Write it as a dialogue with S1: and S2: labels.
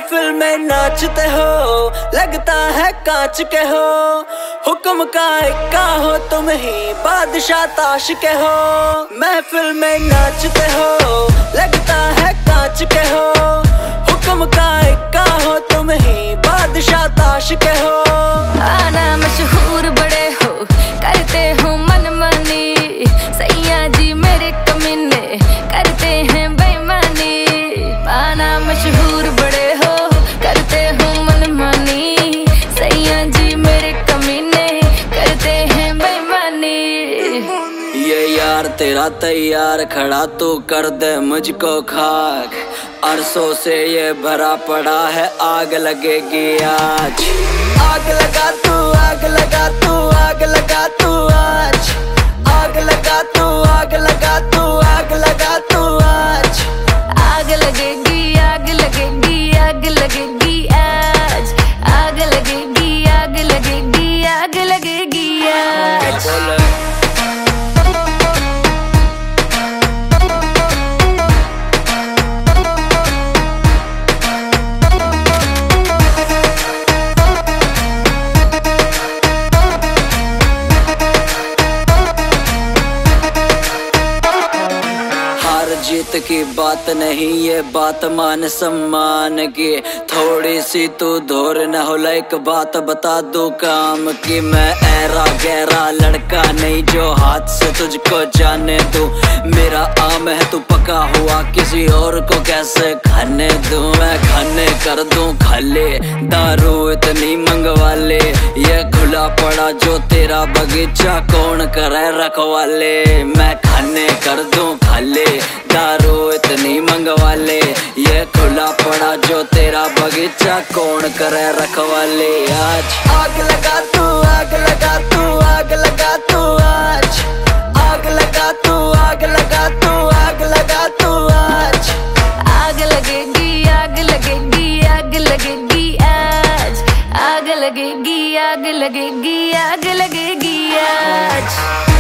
S1: महफिल में नाचते हो, लगता है कांच के हो। हुक्म का इक्का हो तुम ही, बादशाह ताश के हो। महफिल में नाचते हो, लगता है कांच के हो। हुक्म का इक्का हो तुम ही, बादशाह ताश के हो।
S2: आना मशहूर बड़े हो, करते हो मनमानी। सैया जी मेरे कमीने करते हैं बेईमानी। आना मशहूर बड़े हो, करते हो मनमानी। सैया जी मेरे कमीने करते हैं बेईमानी।
S1: ये यार तेरा तैयार खड़ा, तू कर दे मुझको खाक। अरसों से ये भरा पड़ा है, आग लगेगी आज। आग लगा तू, आग लगा तू, आग लगा तू आज। आग लगा तू, आग लगा तू, आग लगा तू आज।
S2: आग लगेगी, आग लगेगी, आग लगेगी आज। आग लगेगी, आग लगेगी, आग लगेगी आज।
S1: जीत की बात नहीं, ये बात मान सम्मान की। थोड़ी सी तू धोर न हो, लाइक बात बता दूं काम की। मैं ऐरा गहरा लड़का नहीं जो हाथ से तुझको जाने दूं। मेरा आम है तू पका हुआ, किसी और को कैसे खाने दूं। मैं खाने कर दूं खाले, दारू इतनी मंगवा ले। ये खुला पड़ा जो तेरा बगीचा, कौन करे रखवाले। मैं खाने कर दूं खाले, दारू इतनी मंगवा ले। ये खुला पड़ा जो तेरा बगीचा, कौन करे रखवाले आज। आग लगा तू, आग लगा तू, आग लगा तू आज। आग लगा तू, आग लगा तू, आग लगा तू आज।
S2: आग लगेगी, आग लगेगी, आग लगेगी आज। आग लगेगी, आग लगेगी, आग लगेगी आज।